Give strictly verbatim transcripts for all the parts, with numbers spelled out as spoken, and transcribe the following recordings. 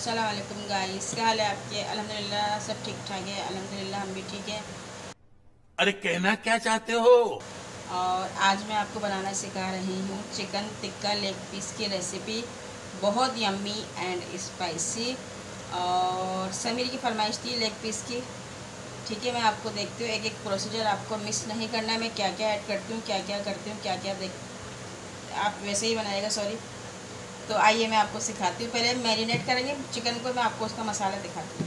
अस्सलाम वालेकुम गाइस, क्या हाल है आपके। अल्हम्दुलिल्लाह सब ठीक ठाक है। अल्हम्दुलिल्लाह हम भी ठीक है। अरे कहना क्या चाहते हो? और आज मैं आपको बनाना सिखा रही हूँ चिकन टिक्का लेग पीस की रेसिपी। बहुत यम्मी एंड स्पाइसी। और समीर की फरमाइश थी लेग पीस की। ठीक है, मैं आपको देखती हूँ एक एक प्रोसीजर, आपको मिस नहीं करना है। मैं क्या क्या ऐड करती हूँ, क्या क्या करती हूँ, क्या क्या देख आप वैसे ही बनाएगा, सॉरी। तो आइए मैं आपको सिखाती हूँ। पहले मैरिनेट करेंगे चिकन को, मैं आपको उसका मसाला दिखाती हूँ।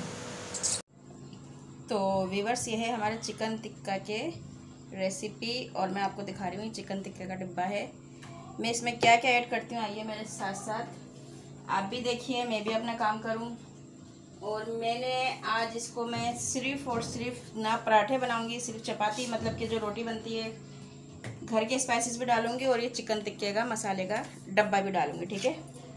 तो व्यूअर्स, ये है हमारे चिकन टिक्का के रेसिपी और मैं आपको दिखा रही हूँ। चिकन टिक्का का डिब्बा है। मैं इसमें क्या क्या ऐड करती हूँ आइए मेरे साथ साथ आप भी देखिए, मैं भी अपना काम करूँ। और मैंने आज इसको मैं सिर्फ और सिर्फ ना पराठे बनाऊंगी, सिर्फ चपाती मतलब कि जो रोटी बनती है, घर के स्पाइसेस भी डालूंगी और ये चिकन टिक्के का मसाले का डब्बा भी डालूंगी। ठीक है,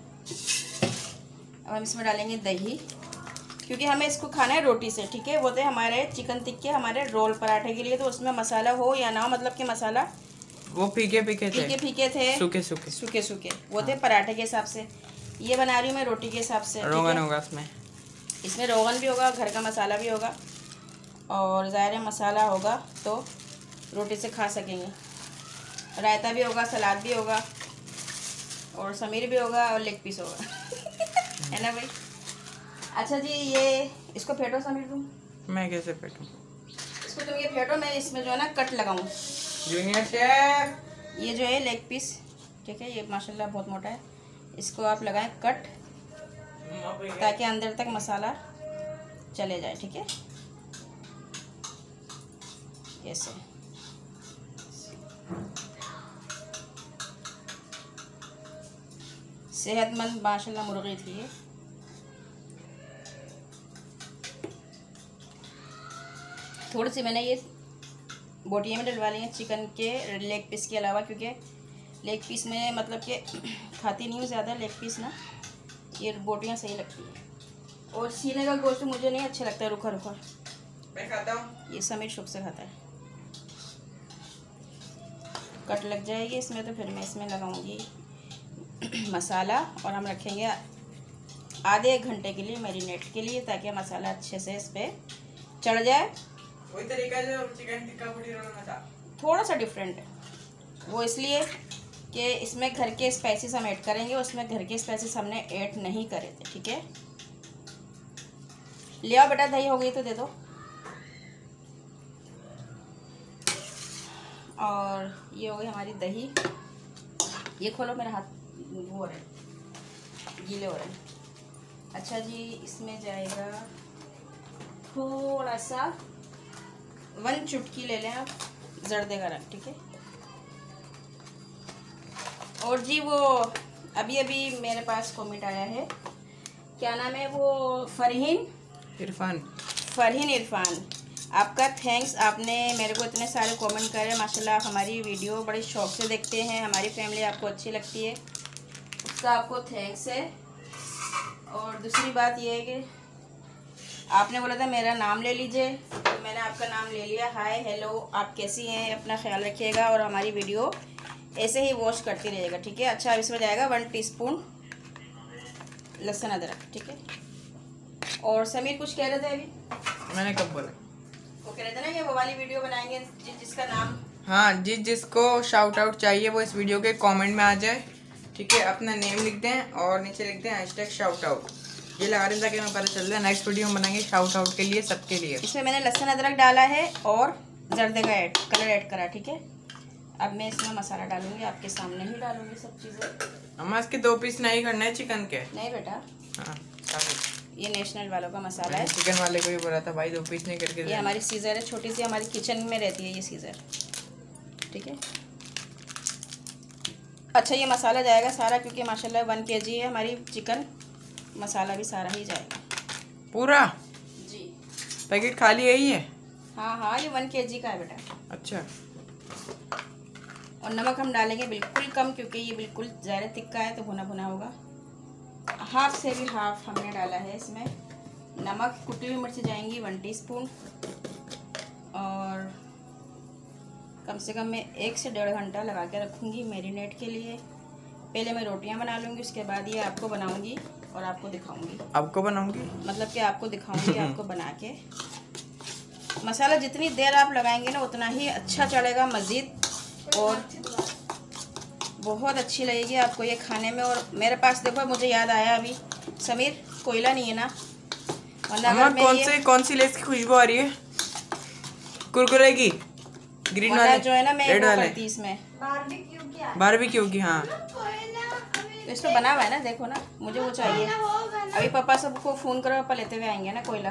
अब हम इसमें डालेंगे दही, क्योंकि हमें इसको खाना है रोटी से। ठीक है, वो थे हमारे चिकन टिक्के हमारे रोल पराठे के लिए, तो उसमें मसाला हो या ना हो, मतलब कि मसाला वो फीके फीके थे, फीके फीके थे, सूखे सूखे सूखे सूखे वो थे हाँ। पराठे के हिसाब से। ये बना रही हूँ मैं रोटी के हिसाब से। रोगन होगा इसमें इसमें रोगन भी होगा, घर का मसाला भी होगा, और ज़ाहिर मसाला होगा तो रोटी से खा सकेंगे। रायता भी होगा, सलाद भी होगा, और समीर भी होगा, और लेग पीस होगा है ना भाई। अच्छा जी, ये इसको फेंटो समीर तुम। मैं कैसे फेंटूं? इसको तुम ये फेंटो, मैं इसमें जो है ना कट लगाऊं। जूनियर शेफ, ये जो है लेग पीस, ठीक है, ये माशाल्लाह बहुत मोटा है। इसको आप लगाएं कट, ताकि अंदर तक मसाला चले जाए। ठीक है, ऐसे। सेहतमंद माशाल्लाह मुर्गी थी ये। थोड़ी सी मैंने ये बोटियाँ में डलवा ली हैं चिकन के लेग पीस के अलावा, क्योंकि लेग पीस में मतलब कि खाती नहीं हूँ ज़्यादा लेग पीस ना, ये बोटियाँ सही लगती हैं। और सीने का गोश्त मुझे नहीं अच्छा लगता है, रुखा रुखा। मैं खाता हूँ। ये समीर शुक से खाता है। कट लग जाएगी इसमें, तो फिर मैं इसमें लगाऊंगी मसाला, और हम रखेंगे आधे एक घंटे के लिए मैरिनेट के लिए, ताकि मसाला अच्छे से इस पर चढ़ जाए। वही तरीका जो चिकन टिक्का पूरी रोल में था, थोड़ा सा डिफरेंट है वो, इसलिए कि इसमें घर के स्पाइसेस हम ऐड करेंगे, उसमें घर के स्पाइसेस हमने ऐड नहीं करे थे। ठीक है, ले आओ बेटा, दही हो गई तो दे दो। और ये हो गई हमारी दही। ये खोलो, मेरा हाथ वो हो रहा है, गीले हो रहे हैं। अच्छा जी, इसमें जाएगा थोड़ा सा, वन चुटकी ले लें आप जर्दे का रंग। ठीक है, और जी वो अभी अभी मेरे पास कमेंट आया है, क्या नाम है वो, फरहीन इरफान फरहीन इरफान, आपका थैंक्स। आपने मेरे को इतने सारे कमेंट करे माशाल्लाह। आप हमारी वीडियो बड़े शौक से देखते हैं, हमारी फैमिली आपको अच्छी लगती है, उसका आपको थैंक्स है। और दूसरी बात ये है कि आपने बोला था मेरा नाम ले लीजिए, तो मैंने आपका नाम ले लिया। हाय हेलो, आप कैसी हैं, अपना ख्याल रखिएगा और हमारी वीडियो ऐसे ही वॉच करती रहिएगा। ठीक है, अच्छा इसमें जाएगा वन टीस्पून लहसुन अदरक। ठीक है, और समीर कुछ कह रहे थे अभी। मैंने कब बोला? वो कह रहे थे ना कि वो वाली वीडियो बनाएंगे जि, जिसका नाम। हाँ जी, जिसको शाउट आउट चाहिए वो इस वीडियो के कमेंट में आ जाए। ठीक है, अपना नेम लिख दें और नीचे लिख दें हैशटैग शाउट आउट। ये लगा दें ताकि हमें पता चल जाए। नेक्स्ट वीडियो हम बनाएंगे शाउट आउट के लिए, सबके लिए। इसमें मैंने लहसुन अदरक डाला है और जर्दे का ऐड कलर ऐड करा। ठीक है, अब मैं इसमें मसाला डालूंगी, आपके सामने ही डालूंगी सब चीज़ें। हम इसके दो पीस नहीं करना है चिकन के। नहीं बेटा, हाँ, ये नेशनल वालों का मसाला है। चिकन वाले को भी बोला था भाई दो पीस नहीं करके। ये हमारी सीज़र है, छोटी सी हमारी किचन में रहती है ये सीज़र। ठीक है, अच्छा ये मसाला जाएगा सारा, क्योंकि माशाल्लाह वन के जी है हमारी चिकन, मसाला भी सारा ही जाएगा पूरा। जी, पैकेट खाली यही है? हाँ हाँ, ये वन के जी का है बेटा। अच्छा, और नमक हम डालेंगे बिल्कुल कम, क्योंकि ये बिल्कुल ज़्यादा तिक्का है तो भुना भुना होगा। हाफ से भी हाफ हमने डाला है इसमें नमक। कुटी हुई मिर्च जाएंगी वन टीस्पून, और कम से कम मैं एक से डेढ़ घंटा लगा के रखूँगी मैरिनेट के लिए, पहले मैं रोटियां बना लूँगी, उसके बाद ये आपको बनाऊँगी और आपको दिखाऊँगी। आपको बनाऊँगी मतलब कि आपको दिखाऊँगी आपको बना के। मसाला जितनी देर आप लगाएंगे ना उतना ही अच्छा चढ़ेगा मज़ीद, और बहुत अच्छी लगेगी आपको ये खाने में। और मेरे पास देखो, मुझे याद आया अभी समीर, कोयला नहीं है ना, वरना अगर मैं कौन ये से कौन सी लेस की खुशबू आ रही है? कुरकुरे की, ग्रीन वाले जो है ना, मैं रेड वो वाले करती इसमें बारबेक्यू की। हाँ तो इसमें बना हुआ है ना, देखो ना, मुझे वो चाहिए। अभी पापा सबको फ़ोन करो, पापा लेते हुए आएंगे ना कोयला।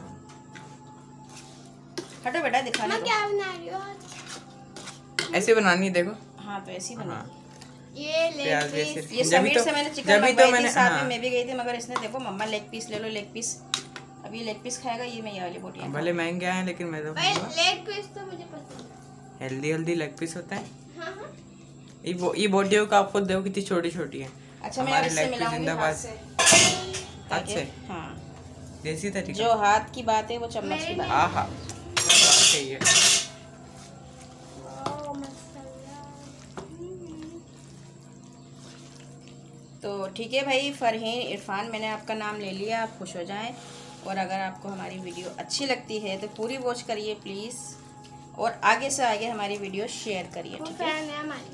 हटो बेटा, दिखाने दो। क्या बना रही हो आज? ऐसे बनानी है, देखो। हाँ तो ऐसी बना। ये प्याज लेग जैसे। पीस। ये समीर तो- से मैंने चिकन जब भी तो मंगवाई थी, मैंने- साथ हाँ। में मैं भी गई थी, मगर इसने देखो मम्मा लेग पीस ले लो, लेग पीस। अभी लेग पीस खाएगा, ये मैं ये वाली बोटियाँ। भले महंगे आए लेकिन मैं तो भाई लेग पीस तो मुझे पसंद है। हेल्दी हेल्दी लेग पीस होता है। हाँ हाँ। ये बो, ये बोटियों का आप खुद देखो कितनी छोटी छोटी है। अच्छा, मैं हमारे इससे leg piece मिलाऊंगी जिंदाबाद। हाथ से, हाथ ताकि- से हाँ, देसी तरीका। जो हाथ की बात है वो चम्मच की बात है। हाँ हाँ सही है। वाह, मसाला। तो ठीक है भाई, फरहीन इरफान, मैंने आपका नाम ले लिया, आप खुश हो जाएं। और अगर आपको हमारी वीडियो अच्छी लगती है तो पूरी वॉच करिए प्लीज़, और आगे से आगे हमारी वीडियो शेयर करिए, वो ठीक है। फैन है हमारी।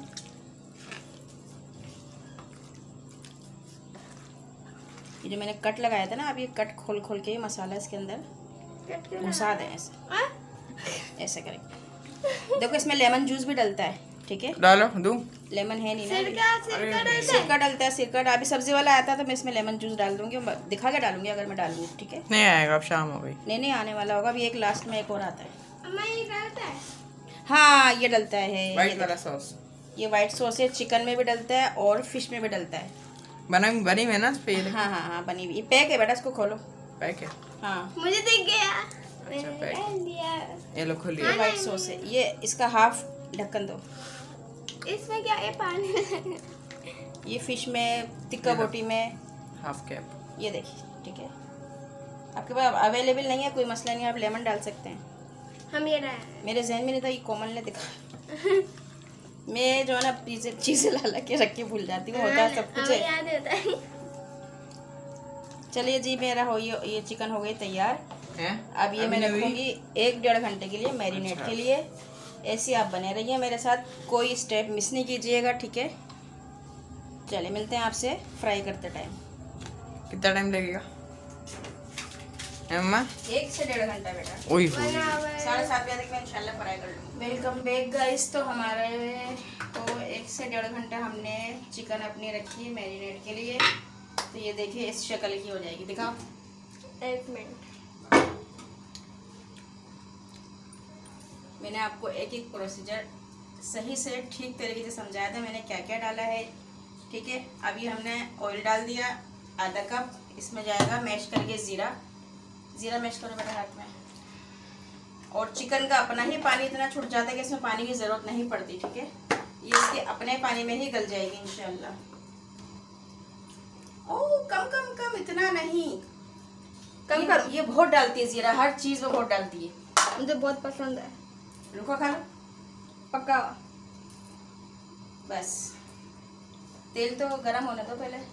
ये जो मैंने कट लगाया था ना, अब ये कट खोल खोल के मसाला इसके अंदर कट के घुसा दें, ऐसे हाँ? ऐसे करेंगे। देखो इसमें लेमन जूस भी डलता है, ठीक है। डालो दूं। लेमन है नहीं ना, सिरका सिरका डलता है। सिरका डलता है, सिरका। अभी सब्जी वाला आता तो मैं इसमें लेमन जूस डाल दूंगी, दिखा के डालूंगी अगर मैं डालूंगी, ठीक है। नहीं आएगा, अब शाम हो गई। नहीं नहीं, आने वाला होगा। अभी एक लास्ट में एक और आता है। अम्मा ये डलता है। हाँ, ये डलता है, ये वाइट वाला सॉस ये वाइट सॉस है, चिकन में भी डलता है और फिश में भी डलता है। बना बनी हुई है ना इस पे? ये हाँ हाँ हाँ, बनी हुई। ये पैक है बेटा, इसको खोलो। पैक है। हाँ, मुझे दिख गया। मैंने पैक। डाल दिया। ये लो खोलिए। ये वाइट सॉस है। ये इसका हाफ ढक्कन दो। इसमें क्या है? पानी। ये फिश में, टिक्का ये लो। बोटी में, हाफ कैप। ये देखिए, ठीक है। आपके पास अवेलेबल नहीं है, कोई मसला नहीं, आप लेमन डाल सकते हैं। हम ये डाल। मेरे जहन में नहीं था, ये कोमल ने दिखा। मैं जो है ना चीज़ें चीज़ें ला ला के रख के भूल जाती हूँ, होता है सब कुछ हमें है। याद होता है। चलिए जी, मेरा हो ये ये चिकन हो गई तैयार। हैं? अब ये अभी मैं नहीं हुई? रखूँगी एक डेढ़ घंटे के लिए मैरिनेट अच्छा। के लिए। ऐसे आप बने रहिए मेरे साथ, कोई स्टेप मिस नहीं कीजिएगा, ठीक है। चलिए मिलते हैं आपसे फ्राई करते टाइम। कितना टाइम लगेगा अम्मा? एक से डेढ़ घंटा बेटा। ओही बना हुआ है। साढ़े सात बजे तक मैं इंशाल्लाह फ्राई कर लूँगी। Welcome back guys. तो हमारे तो एक से डेढ़ घंटा हमने चिकन अपनी रखी है मैरिनेट के लिए। तो ये देखिए इस शक्ल की हो जाएगी, दिखाओ। एक मिनट। मैंने आपको एक एक प्रोसीजर सही से ठीक तरीके से समझाया था, मैंने क्या क्या डाला है, ठीक है। अभी हमने ऑयल डाल दिया आधा कप, इसमें जाएगा मैश करके ज़ीरा। ज़ीरा मैश करो बेटा हाथ में। और चिकन का अपना ही पानी इतना छूट जाता है कि इसमें पानी की ज़रूरत नहीं पड़ती, ठीक है। ये इसके अपने पानी में ही गल जाएगी इंशाल्लाह। ओह कम कम कम, इतना नहीं, कम ये- करो। ये बहुत डालती है ज़ीरा, हर चीज़ में बहुत डालती है। मुझे बहुत पसंद है। रुको खा लो, पक्का। बस तेल तो गरम होने दो पहले।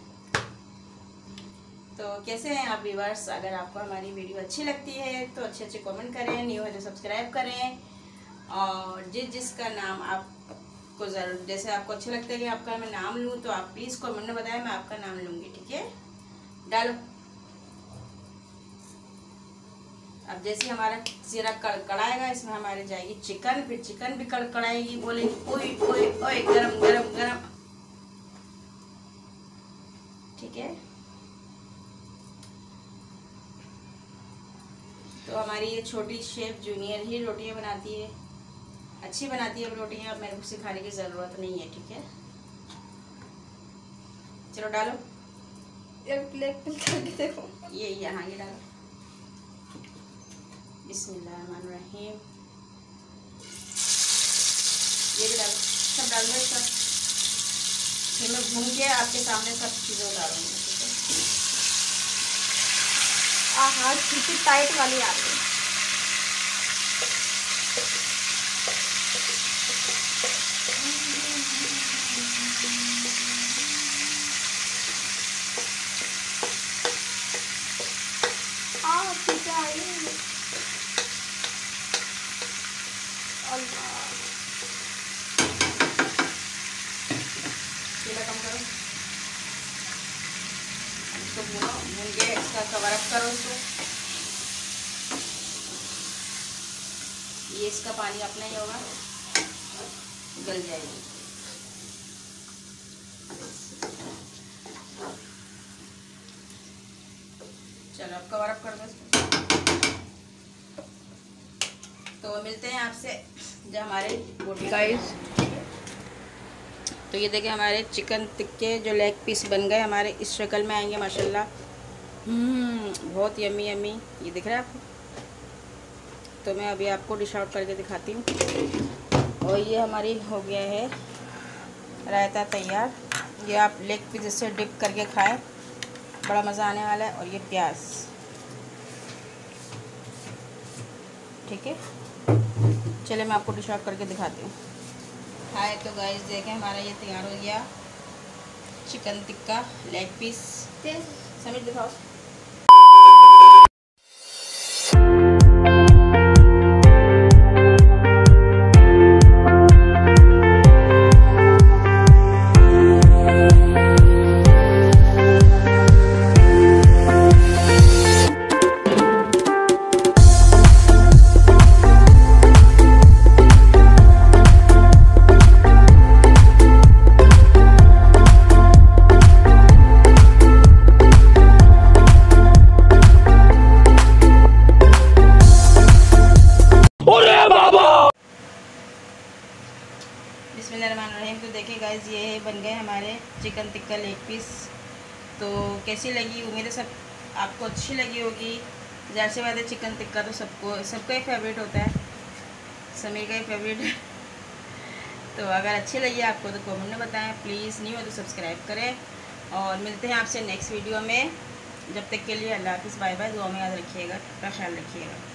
तो कैसे हैं आप व्यूअर्स? अगर आपको हमारी वीडियो अच्छी लगती है तो अच्छे अच्छे कमेंट करें, न्यू है तो सब्सक्राइब करें, और जिस जिसका नाम आपको ज़रूर, जैसे आपको अच्छा लगता है कि आपका मैं नाम लूँ तो आप प्लीज़ कमेंट में बताएं, मैं आपका नाम लूँगी, ठीक है। डालो। अब जैसे हमारा जीरा कड़कड़ाएगा, इसमें हमारे जाएगी चिकन, फिर चिकन भी कड़कड़ाएगी, बोलेगी ओए ओए ओए गरम गरम गरम, ठीक है। तो हमारी ये छोटी शेफ जूनियर ही रोटियां बनाती है, अच्छी बनाती है रोटियां, अब मेरे को सिखाने की ज़रूरत नहीं है, ठीक है। चलो डालो, एक लेग पीस करके देखो। ये यहाँ ये डालो। बिस्मिल्लाहिर्रहमानिर्रहीम। ये भी डालो, सब डाल दो सब। फिर मैं भून के आपके सामने सब चीज़ें उतारूँगी, ठीक है। हाँ कितनी टाइट वाली आ रही है। इसको भूनो, भून के इसका कवर अप करो इसको। ये इसका पानी अपना ही होगा, गल जाएगी। चलो अब कवर अप कर दो इसको। तो मिलते हैं आपसे जब हमारे बोटी गाइस तो ये देखिए हमारे चिकन टिक्के जो लेग पीस बन गए हमारे इस शक्ल में आएंगे माशाल्लाह। हम्म बहुत यम्मी यम्मी, ये दिख रहा है आपको। तो मैं अभी आपको डिश आउट करके दिखाती हूँ। और ये हमारी हो गया है रायता तैयार। ये आप लेग पीस से डिप करके खाएं, बड़ा मज़ा आने वाला है। और ये प्याज, ठीक है। चलिए मैं आपको डिश आउट करके दिखाती हूँ। हाय तो गाइस देखें हमारा ये तैयार हो गया chicken tikka leg piece. Sameer दिखाओ। बिस्मिल्लाहिर्रहमानिर्रहीम। तो देखिए गाइस ये बन गए हमारे चिकन टिक्का लेग पीस। तो कैसी लगी, उम्मीद है सब आपको अच्छी लगी होगी। ज़ाहिर सी बात है चिकन टिक्का तो सबको सबका ही फेवरेट होता है, समीर का ही फेवरेट है। तो अगर अच्छी लगी आपको तो कमेंट में बताएं, प्लीज़। नहीं हो तो सब्सक्राइब करें। और मिलते हैं आपसे नेक्स्ट वीडियो में। जब तक के लिए अल्लाह हाफ़िज़, बाय बाय। दुआ में याद रखिएगा, अपना ख्याल रखिएगा।